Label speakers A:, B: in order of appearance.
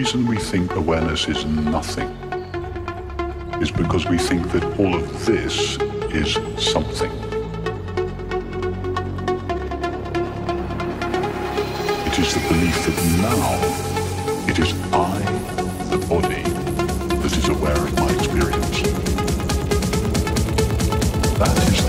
A: reason we think awareness is nothing is because we think that all of this is something. It is the belief that now it is I, the body, that is aware of my experience. That is